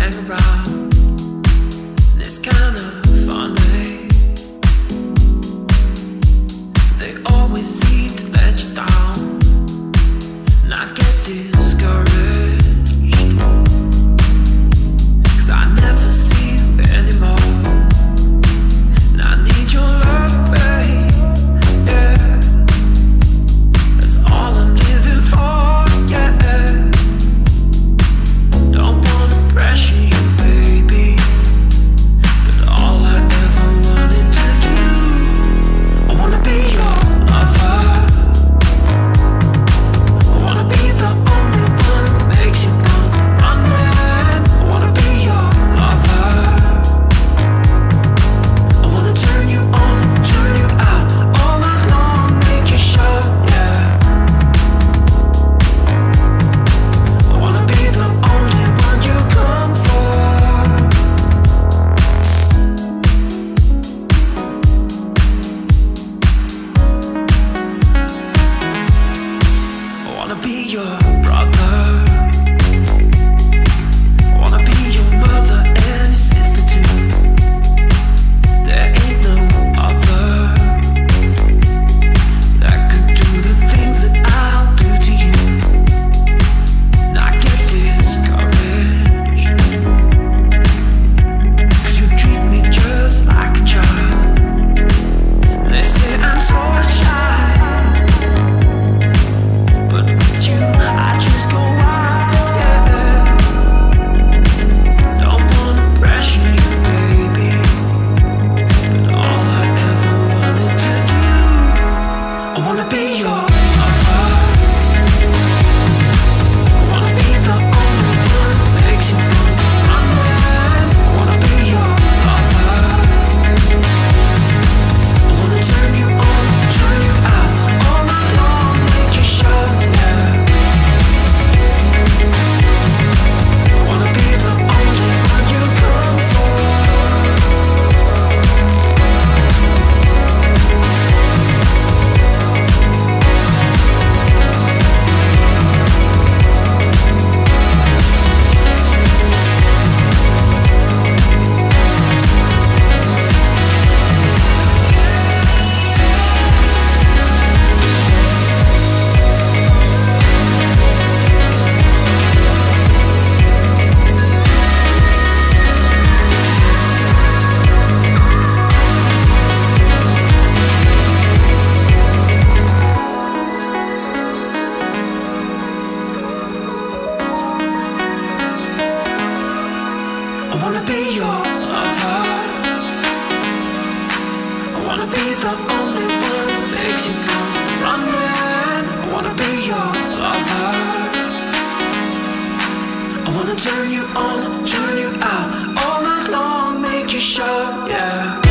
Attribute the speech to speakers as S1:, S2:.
S1: hang around, and it's kinda funny. They always seem to let you down, and I get discouraged, 'cause I never see you anymore, and I need your love, babe, yeah. That's all I'm living for, yeah. Don't wanna pressure you, baby, but all I ever wanted to do, I wanna be your lover. I wanna be the only one that makes you come running. I wanna be your lover. I wanna turn you on, turn you out, all night long, make you show, yeah. I wanna be the only one you come for. I wanna be your brother. I wanna be your mother and your sister too. There ain't no other that could do the things that I'll do to you. And I get discouraged, 'cause you treat me just like a child. And they say I'm so shy, but with you I just go wild, yeah. Don't wanna pressure you, baby, but all I ever wanted to do, I wanna be your lover. I wanna be the only one that makes you come running. I wanna be your lover. I wanna turn you on, turn you out, all night long, make you show, yeah. I wanna be the only one you come for. I wanna be your lover. I wanna be the only one that makes you come running. I wanna be your lover. I wanna turn you on, turn you out, all night long, make you show, yeah.